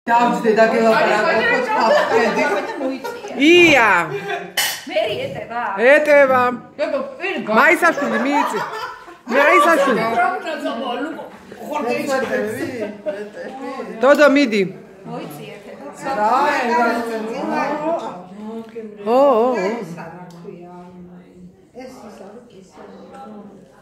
დავჯდე და გელაპარაკო. ია. მე ეტევა. ეტევა. მაისაშვილი მიიწი. მაისაშვილი. დოდო მიდი. მოიწი ეტევა. ო. ეს ის არის კისერი.